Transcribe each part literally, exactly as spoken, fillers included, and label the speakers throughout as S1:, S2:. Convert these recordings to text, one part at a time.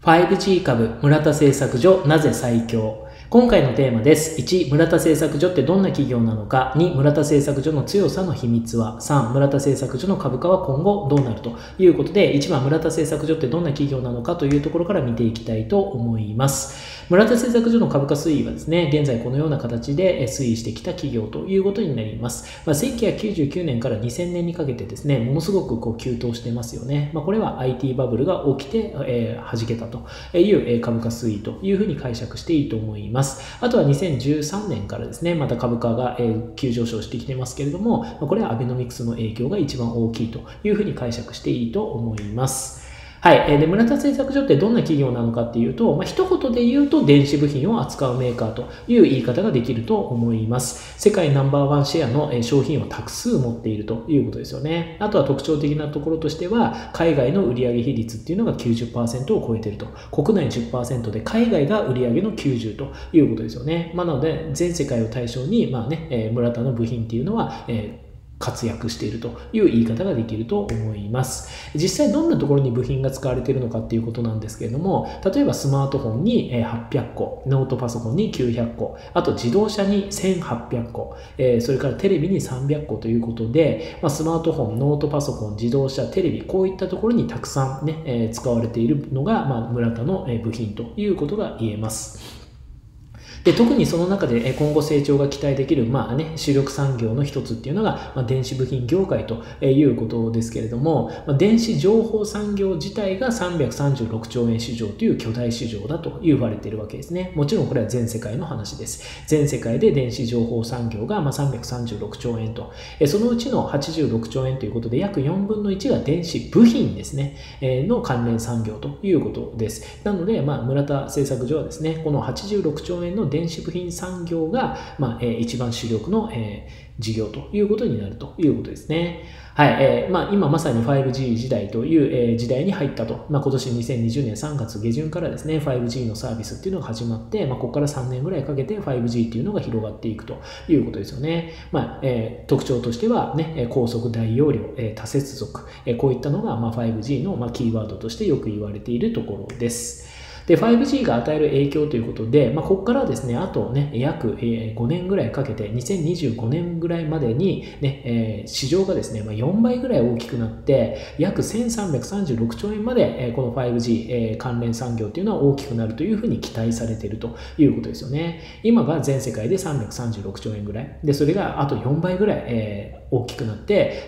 S1: ファイブジー 株村田製作所なぜ最強。今回のテーマです。いち、村田製作所ってどんな企業なのか。に、村田製作所の強さの秘密は。さん、村田製作所の株価は今後どうなるということで、いちばん村田製作所ってどんな企業なのかというところから見ていきたいと思います。村田製作所の株価推移はですね、現在このような形で推移してきた企業ということになります。まあ、せんきゅうひゃくきゅうじゅうきゅうねんからにせんねんにかけてですね、ものすごくこう急騰してますよね。まあ、これは アイティー バブルが起きて、えー、弾けたという株価推移というふうに解釈していいと思います。あとはにせんじゅうさんねんからですね、また株価が急上昇してきてますけれども、これはアベノミクスの影響が一番大きいというふうに解釈していいと思います。はい。で、村田製作所ってどんな企業なのかっていうと、まあ、一言で言うと電子部品を扱うメーカーという言い方ができると思います。世界ナンバーワンシェアの商品をたく数持っているということですよね。あとは特徴的なところとしては、海外の売上比率っていうのが きゅうじゅっパーセント を超えていると。国内 じゅっパーセント で海外が売上のきゅうじゅうということですよね。まあ、なので、全世界を対象に、まあね、村田の部品っていうのは、えー活躍しているという言い方ができると思います。実際どんなところに部品が使われているのかっていうことなんですけれども、例えばスマートフォンにはっぴゃっこ、ノートパソコンにきゅうひゃっこ、あと自動車にせんはっぴゃっこ、それからテレビにさんびゃっこということで、スマートフォン、ノートパソコン、自動車、テレビ、こういったところにたくさん、ね、使われているのが村田の部品ということが言えます。で、特にその中で今後成長が期待できる、まあね、主力産業の一つっていうのが、まあ、電子部品業界ということですけれども、まあ、電子情報産業自体がさんびゃくさんじゅうろくちょうえん市場という巨大市場だと言われているわけですね。もちろんこれは全世界の話です。全世界で電子情報産業がまあさんびゃくさんじゅうろくちょうえんと、そのうちのはちじゅうろくちょうえんということで約よんぶんのいちが電子部品ですね、の関連産業ということです。なので、まあ、村田製作所はですね、このはちじゅうろくちょうえんの電子部品産業が、まあ、えー、一番主力の、えー、事業ということになるということですね。はい、えーまあ、今まさに ファイブジー 時代という、えー、時代に入ったと。まあ、今年にせんにじゅうねんさんがつげじゅんからですね、ファイブジー のサービスっていうのが始まって、まあ、ここからさんねんぐらいかけて ファイブジー っていうのが広がっていくということですよね。まあえー、特徴としては、ね、高速大容量、えー、多接続、えー、こういったのが、まあ、ファイブジー の、まあ、キーワードとしてよく言われているところです。で、ファイブジー が与える影響ということで、まあ、ここからですね、あとね、約ごねんぐらいかけて、にせんにじゅうごねんぐらいまでに、ね、えー、市場がですね、まあ、よんばいぐらい大きくなって、約せんさんびゃくさんじゅうろくちょうえんまで、この ファイブジー 関連産業というのは大きくなるというふうに期待されているということですよね。今が全世界でさんびゃくさんじゅうろくちょうえんぐらい。で、それがあとよんばいぐらい、えー、大きくなって、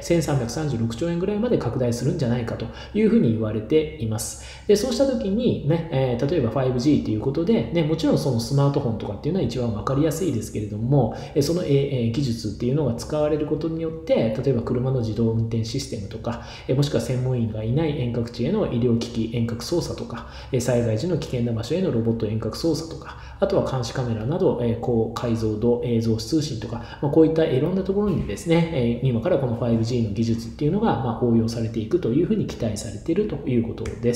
S1: せんさんびゃくさんじゅうろくちょうえんぐらいまで拡大するんじゃないかというふうに言われています。で、そうした時にね、えー、例えば ファイブジー ということで、ね、もちろんそのスマートフォンとかっていうのは一番わかりやすいですけれども、その技術っていうのが使われることによって、例えば車の自動運転システムとか、もしくは専門員がいない遠隔地への医療機器遠隔操作とか、災害時の危険な場所へのロボット遠隔操作とか、あとは監視カメラなど高解像度映像通信とか、まあ、こういったいろんなところにですね、今からこの ファイブジー の技術っていうのがまあ応用されていくというふうに期待されているということです。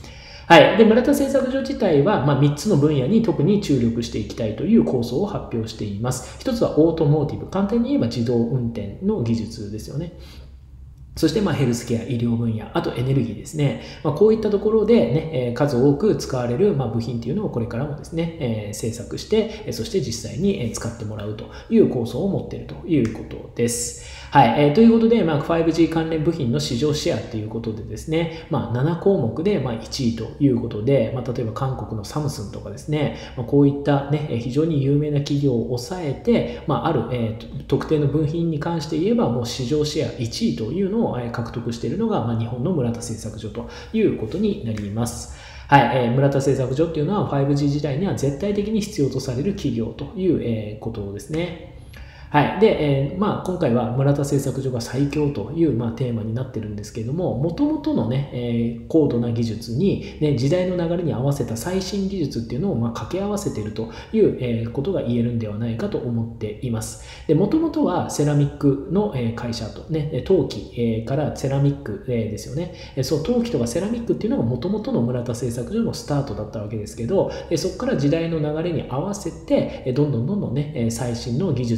S1: はい。で、村田製作所自体は、まあ、みっつの分野に特に注力していきたいという構想を発表しています。ひとつはオートモーティブ。簡単に言えば自動運転の技術ですよね。そして、まあ、ヘルスケア、医療分野、あとエネルギーですね。まあ、こういったところでね、数多く使われる、まあ、部品っていうのをこれからもですね、えー、製作して、そして実際に使ってもらうという構想を持っているということです。はい。えー、ということで、まあ、ファイブジー 関連部品の市場シェアということでですね、まあ、ななこうもくで、まあ、いちいということで、まあ、例えば韓国のサムスンとかですね、まあ、こういったね、非常に有名な企業を抑えて、まあ、ある、えー、特定の部品に関して言えば、もう市場シェアいちいというのを獲得しているのが、まあ、日本の村田製作所ということになります。はい、えー、村田製作所っていうのは ファイブジー 時代には絶対的に必要とされる企業という、えー、ことですね。はい。で、えー、まあ、今回は村田製作所が最強という、まあ、テーマになってるんですけれども、もともとのね、えー、高度な技術に、ね、時代の流れに合わせた最新技術っていうのを、まあ、掛け合わせているという、えー、ことが言えるんではないかと思っています。で、もともとはセラミックの、えー、会社と、ね、陶器、えー、からセラミック、えー、ですよね。そう、陶器とかセラミックっていうのがもともとの村田製作所のスタートだったわけですけど、そこから時代の流れに合わせて、どんどんどんどんね、最新の技術に対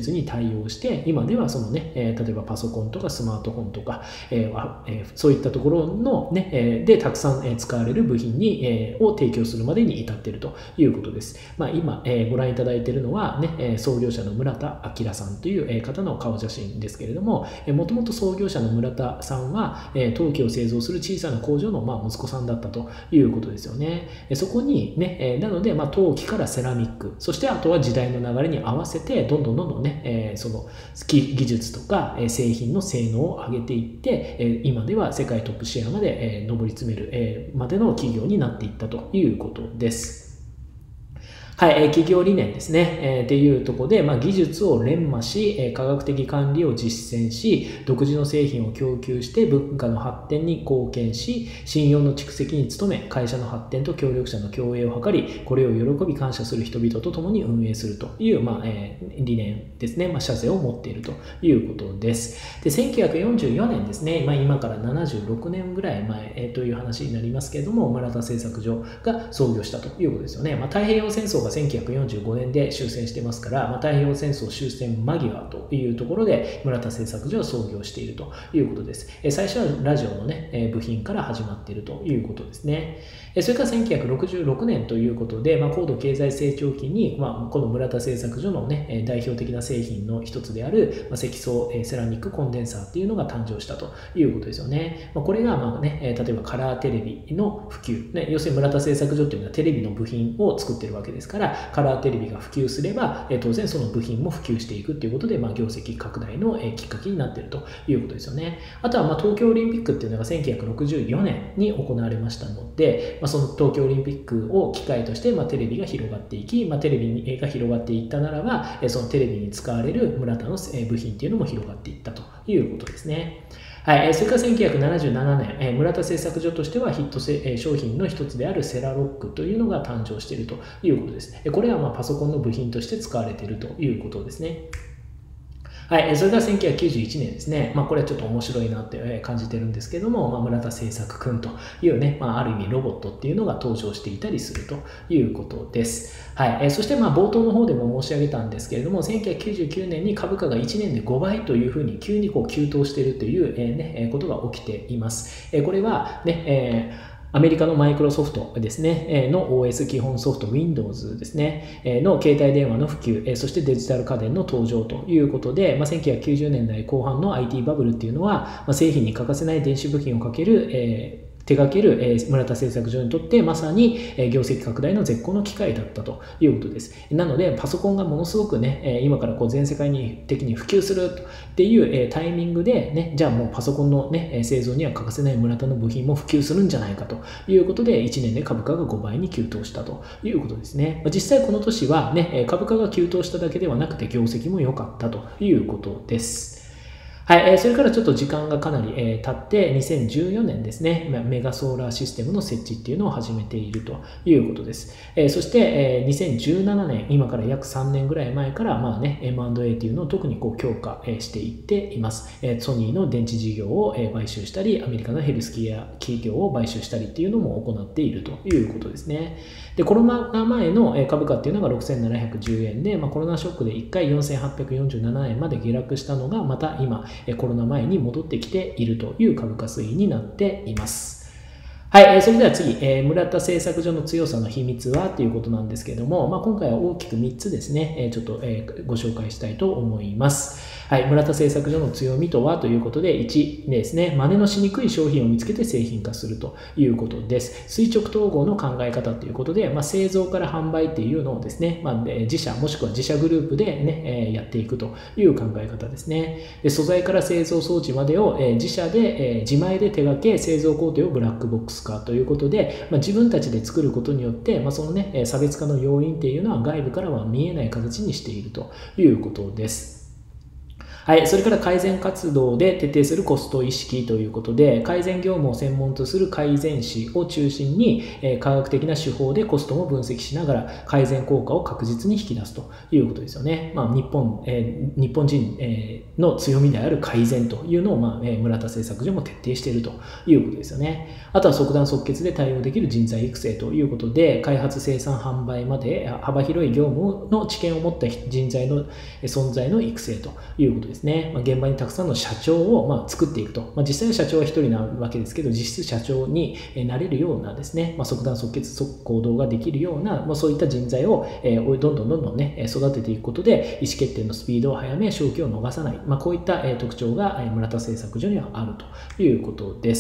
S1: 対応して、今ではそのね、えー、例えばパソコンとかスマートフォンとか、えーえー、そういったところのね、えー、でたくさん使われる部品に、えー、を提供するまでに至っているということです。まあ、今、えー、ご覧いただいているのは、ね、創業者の村田明さんという方の顔写真ですけれども、もともと創業者の村田さんは、えー、陶器を製造する小さな工場の、まあ、息子さんだったということですよね。そこにね、えー、なので、まあ、陶器からセラミック、そしてあとは時代の流れに合わせて、どんどんどんどんね、えー、その技術とか、えー、製品の性能を上げていって、えー、今では世界トップシェアまで、えー、上り詰める、えー、までの企業になっていったということです。はい、企業理念ですね。えー、っていうところで、まあ、技術を連磨し、えー、科学的管理を実践し、独自の製品を供給して文化の発展に貢献し、信用の蓄積に努め、会社の発展と協力者の共栄を図り、これを喜び感謝する人々と共に運営するという、まあえー、理念ですね。まあ、社是を持っているということです。で、せんきゅうひゃくよんじゅうよねんですね。まあ、今からななじゅうろくねんぐらい前、えー、という話になりますけれども、村田製作所が創業したということですよね。まあ、太平洋戦争がせんきゅうひゃくよんじゅうごねんで終戦してますから、まあ、太平洋戦争終戦間際というところで村田製作所を創業しているということです。最初はラジオの、ね、部品から始まっているということですね。それからせんきゅうひゃくろくじゅうろくねんということで、まあ、高度経済成長期に、まあ、この村田製作所の、ね、代表的な製品の一つである、まあ、積層セラミックコンデンサーっていうのが誕生したということですよね。まあ、これが、まあね、例えばカラーテレビの普及、ね、要するに村田製作所っていうのはテレビの部品を作ってるわけですから、カラーテレビが普及すれば、当然その部品も普及していくということで、まあ、業績拡大のきっかけになっているということですよね。あとは、まあ、東京オリンピックっていうのがせんきゅうひゃくろくじゅうよねんに行われましたので、まあ、その東京オリンピックを機会として、まあ、テレビが広がっていき、まあ、テレビが広がっていったならば、そのテレビに使われる村田の部品っていうのも広がっていったということですね。はい、それからせんきゅうひゃくななじゅうななねん、村田製作所としてはヒット商品の一つであるセラロックというのが誕生しているということです。これはまあパソコンの部品として使われているということですね。はい、それがせんきゅうひゃくきゅうじゅういちねんですね。まあ、これはちょっと面白いなって感じてるんですけども、まあ、村田製作くんというね、まあ、ある意味ロボットっていうのが登場していたりするということです。はい、そしてまあ冒頭の方でも申し上げたんですけれども、せんきゅうひゃくきゅうじゅうきゅうねんに株価がいちねんでごばいというふうに急にこう急騰しているという、えーね、ことが起きています。これはね、えーアメリカのマイクロソフトですね、の オーエス 基本ソフト Windows ですね、の携帯電話の普及、そしてデジタル家電の登場ということで、まあ、せんきゅうひゃくきゅうじゅうねんだいこう半の アイティー バブルっていうのは、まあ、製品に欠かせない電子部品をかける、えー手掛ける村田製作所にとってまさに業績拡大の絶好の機会だったということです。なのでパソコンがものすごくね、今からこう全世界的に普及するっていうタイミングでね、じゃあもうパソコンのね、製造には欠かせない村田の部品も普及するんじゃないかということでいちねんで株価がごばいに急騰したということですね。実際この年はね、株価が急騰しただけではなくて業績も良かったということです。はい、それからちょっと時間がかなり経ってにせんじゅうよねんですね、メガソーラーシステムの設置っていうのを始めているということです。そしてにせんじゅうななねん、今から約さんねんぐらい前からまあね、エムアンドエー っていうのを特にこう強化していっています。ソニーの電池事業を買収したり、アメリカのヘルスケア企業を買収したりっていうのも行っているということですね。で、コロナ前の株価っていうのがろくせんななひゃくじゅうえんで、まあ、コロナショックでいっかいよんせんはっぴゃくよんじゅうななえんまで下落したのがまた今コロナ前に戻ってきているという株価推移になっています。はい、それでは次、村田製作所の強さの秘密はということなんですけれども、まあ、今回は大きくみっつですね、ちょっとご紹介したいと思います。はい、村田製作所の強みとはということで、いちですね、真似のしにくい商品を見つけて製品化するということです。垂直統合の考え方ということで、まあ、製造から販売っていうのをですね、まあ、自社もしくは自社グループで、ね、やっていくという考え方ですね。で、素材から製造装置までを自社で自前で手掛け、製造工程をブラックボックス化ということで、まあ、自分たちで作ることによって、まあ、そのね、差別化の要因っていうのは外部からは見えない形にしているということです。 はい、それから改善活動で徹底するコスト意識ということで、改善業務を専門とする改善士を中心に、えー、科学的な手法でコストも分析しながら改善効果を確実に引き出すということですよね。まあ、日本、えー、日本人、えー、の強みである改善というのを、まあえー、村田製作所も徹底しているということですよね。あとは即断即決で対応できる人材育成ということで、開発、生産、販売まで幅広い業務の知見を持った人材の存在の育成ということですね。まあ、現場にたくさんの社長をまあ作っていくと。まあ、実際は社長は一人なわけですけど、実質社長になれるようなですね、まあ、即断即決即行動ができるような、まあ、そういった人材をどんどんどんどんね、育てていくことで、意思決定のスピードを速め、勝機を逃さない。まあ、こういった特徴が村田製作所にはあるということです。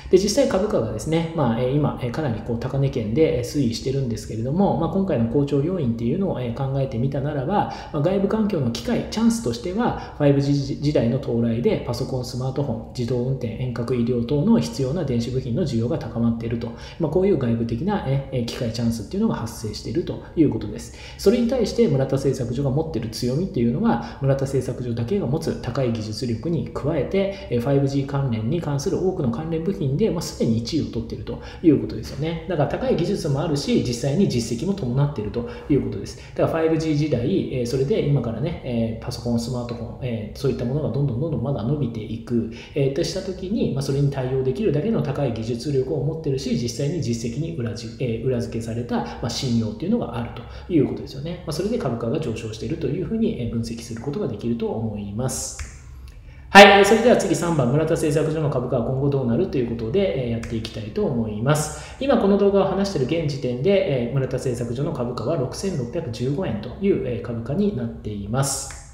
S1: で、実際株価がですね、まあ、今、かなりこう高値圏で推移してるんですけれども、まあ、今回の好調要因っていうのを考えてみたならば、まあ、外部環境の機会、チャンスとしては、ファイブジー 時代の到来でパソコン、スマートフォン、自動運転、遠隔医療等の必要な電子部品の需要が高まっていると、まあ、こういう外部的な機会、チャンスっていうのが発生しているということです。それに対して村田製作所が持っている強みっていうのは、村田製作所だけが持つ高い技術力に加えて、ファイブジー 関連に関する多くの関連部品で、まあ、すでにいちいを取っているということですよね。だから高い技術もあるし、実際に実績も伴っているということです。だから ファイブジー 時代、それで今からね、パソコン、スマートフォン、そういったものがどんどんどんどんまだ伸びていくとしたときに、それに対応できるだけの高い技術力を持っているし、実際に実績に裏付裏付けされた信用というのがあるということですよね。それで株価が上昇しているというふうに分析することができると思います。はい。それでは次さんばん、村田製作所の株価は今後どうなるということでやっていきたいと思います。今この動画を話している現時点で、村田製作所の株価はろくせんろっぴゃくじゅうごえんという株価になっています。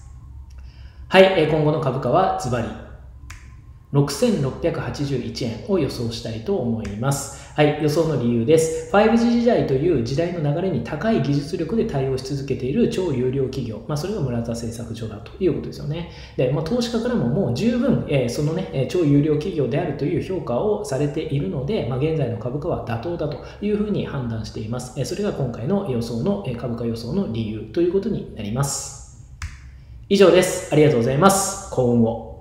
S1: はい。今後の株価はズバリろくせんろっぴゃくはちじゅういちえんを予想したいと思います。はい、予想の理由です。ファイブジー 時代という時代の流れに高い技術力で対応し続けている超有料企業、まあ、それが村田製作所だということですよね。で、まあ、投資家からももう十分、えー、そのね、超有料企業であるという評価をされているので、まあ、現在の株価は妥当だというふうに判断しています。それが今回の予想の株価予想の理由ということになります。以上です。ありがとうございます。幸運を。